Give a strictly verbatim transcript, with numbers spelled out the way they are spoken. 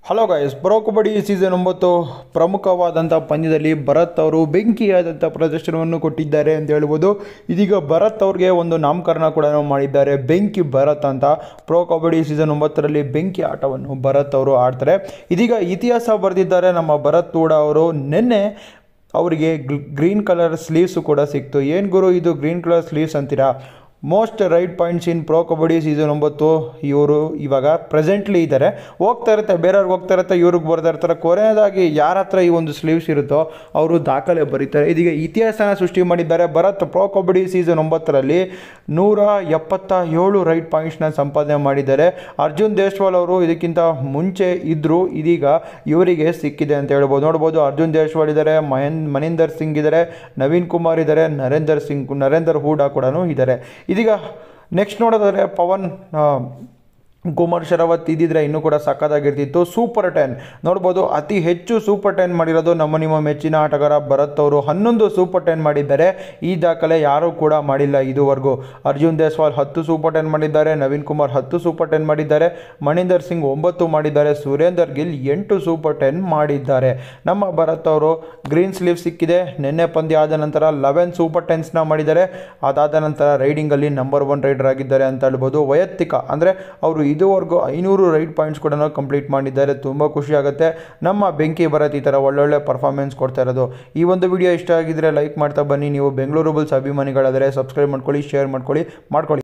Hello guys, pro kabaddi season ಒಂಬತ್ತು ಪ್ರಮುಖವಾದಂಥ ಪಂದ್ಯದಲ್ಲಿ ಭರತ್ ಅವರು ಬೆಂಕಿಯಾದಂಥ ಪ್ರದರ್ಶನವನ್ನು ಕೊಟ್ಟಿದ್ದಾರೆ ಅಂತ ಹೇಳ್ಬೋದು. ಇದೀಗ ಭರತ್ ಅವ್ರಿಗೆ ಒಂದು ನಾಮಕರಣ ಕೂಡ ಮಾಡಿದ್ದಾರೆ, ಬೆಂಕಿ ಭರತ್ ಅಂತ. ಪ್ರೊ ಕಬಡ್ಡಿ ಸೀಸನ್ ಒಂಬತ್ತರಲ್ಲಿ ಬೆಂಕಿ ಆಟವನ್ನು ಭರತ್ ಅವರು ಆಡ್ತಾರೆ. ಇದೀಗ ಇತಿಹಾಸ ಬರೆದಿದ್ದಾರೆ ನಮ್ಮ ಭರತ್ ಕೂಡ ಅವರು. ನಿನ್ನೆ ಅವರಿಗೆ ಗ್ರೀನ್ ಕಲರ್ ಸ್ಲೀವ್ಸು ಕೂಡ ಸಿಕ್ತು. ಏನು ಗುರು ಇದು ಗ್ರೀನ್ ಕಲರ್ ಸ್ಲೀವ್ಸ್ ಅಂತೀರಾ? Most raid points in pro kabaddi season ಒಂಬತ್ತು ಇವರು ಇವಾಗ ಪ್ರೆಸೆಂಟ್ಲಿ ಇದ್ದಾರೆ. ಹೋಗ್ತಾ ಇರುತ್ತೆ, ಬೇರೆಯವ್ರಿಗೆ ಹೋಗ್ತಾ ಇರುತ್ತೆ, ಇವ್ರಿಗೆ ಬರ್ತಾ ಇರ್ತಾರೆ. ಕೊನೆಯದಾಗಿ ಯಾರ ಹತ್ರ ಈ ಒಂದು ಸ್ಲೀವ್ಸ್ ಇರುತ್ತೋ ಅವರು ದಾಖಲೆ ಬರೀತಾರೆ. ಇದೀಗ ಇತಿಹಾಸನ ಸೃಷ್ಟಿ ಮಾಡಿದ್ದಾರೆ ಭರತ್. ಪ್ರೊ ಕಬಡ್ಡಿ ಸೀಸನ್ ಒಂಬತ್ತರಲ್ಲಿ ನೂರ ಎಪ್ಪತ್ತ ಏಳು ರೈಟ್ ಪಾಯಿಂಟ್ಸ್ನ ಸಂಪಾದನೆ ಮಾಡಿದ್ದಾರೆ. ಅರ್ಜುನ್ ದೇಶ್ವಾಲ್ ಅವರು ಇದಕ್ಕಿಂತ ಮುಂಚೆ ಇದ್ದರು, ಇದೀಗ ಇವರಿಗೆ ಸಿಕ್ಕಿದೆ ಅಂತ ಹೇಳ್ಬೋದು. ನೋಡ್ಬೋದು, ಅರ್ಜುನ್ ದೇಶ್ವಾಲ್ ಇದ್ದಾರೆ, ಮಹೇನ್ ಮನೀಂದರ್ ಸಿಂಗ್ ಇದ್ದಾರೆ, ನವೀನ್ ಕುಮಾರ್ ಇದ್ದಾರೆ, ನರೇಂದರ್ ಸಿಂಗ್ ನರೇಂದರ್ ಹೂಡಾ ಕೂಡ ಇದ್ದಾರೆ. ಇದೀಗ ನೆಕ್ಸ್ಟ್ ನೋಡೋದಾದರೆ ಪವನ್ ಕುಮಾರ್ ಶರಾವತ್ ಇದ್ದಿದ್ರೆ ಇನ್ನೂ ಕೂಡ ಸಕ್ಕತ್ತಾಗಿರ್ತಿತ್ತು. ಸೂಪರ್ ಟೆನ್ ನೋಡ್ಬೋದು, ಅತಿ ಹೆಚ್ಚು ಸೂಪರ್ ಟೆನ್ ಮಾಡಿರೋದು ನಮ್ಮ ನಿಮ್ಮ ಮೆಚ್ಚಿನ ಆಟಗಾರ ಭರತ್ ಅವರು. ಹನ್ನೊಂದು ಸೂಪರ್ ಟೆನ್ ಮಾಡಿದ್ದಾರೆ. ಈ ದಾಖಲೆ ಯಾರೂ ಕೂಡ ಮಾಡಿಲ್ಲ ಇದುವರೆಗೂ. ಅರ್ಜುನ್ ದೇಶ್ವಾಲ್ ಹತ್ತು ಸೂಪರ್ ಟೆನ್ ಮಾಡಿದ್ದಾರೆ, ನವೀನ್ ಕುಮಾರ್ ಹತ್ತು ಸೂಪರ್ ಟೆನ್ ಮಾಡಿದ್ದಾರೆ, ಮಣೀಂದರ್ ಸಿಂಗ್ ಒಂಬತ್ತು ಮಾಡಿದ್ದಾರೆ, ಸುರೇಂದರ್ ಗಿಲ್ ಎಂಟು ಸೂಪರ್ ಟೆನ್ ಮಾಡಿದ್ದಾರೆ. ನಮ್ಮ ಭರತ್ ಅವರು ಗ್ರೀನ್ ಸ್ಲೀವ್ ಸಿಕ್ಕಿದೆ. ನಿನ್ನೆ ಪಂದ್ಯ ಆದ ನಂತರ ಲೆವೆನ್ ಸೂಪರ್ ಟೆನ್ಸ್ನ ಮಾಡಿದ್ದಾರೆ. ಅದಾದ ನಂತರ ರೈಡಿಂಗಲ್ಲಿ ನಂಬರ್ ಒನ್ ರೈಡರ್ ಆಗಿದ್ದಾರೆ ಅಂತ ಹೇಳ್ಬೋದು. ವೈಯಕ್ತಿಕ ಅಂದರೆ ಅವರು ಇದುವರೆಗೂ ಐನೂರು ರೈಡ್ ಪಾಯಿಂಟ್ಸ್ ಕೂಡ ಕಂಪ್ಲೀಟ್ ಮಾಡಿದ್ದಾರೆ. ತುಂಬ ಖುಷಿ ಆಗುತ್ತೆ ನಮ್ಮ ಬೆಂಕಿ ಭರತ್ ಈ ಥರ ಒಳ್ಳೊಳ್ಳೆ ಪರ್ಫಾರ್ಮೆನ್ಸ್ ಕೊಡ್ತಾ ಇರೋದು. ಈ ಒಂದು ವಿಡಿಯೋ ಇಷ್ಟ ಆಗಿದ್ರೆ ಲೈಕ್ ಮಾಡ್ತಾ ಬನ್ನಿ. ನೀವು ಬೆಂಗಳೂರು ಬುಲ್ಸ್ ಅಭಿಮಾನಿಗಳಾದರೆ ಸಬ್ಸ್ಕ್ರೈಬ್ ಮಾಡ್ಕೊಳ್ಳಿ, ಶೇರ್ ಮಾಡ್ಕೊಳ್ಳಿ ಮಾಡ್ಕೊಳ್ಳಿ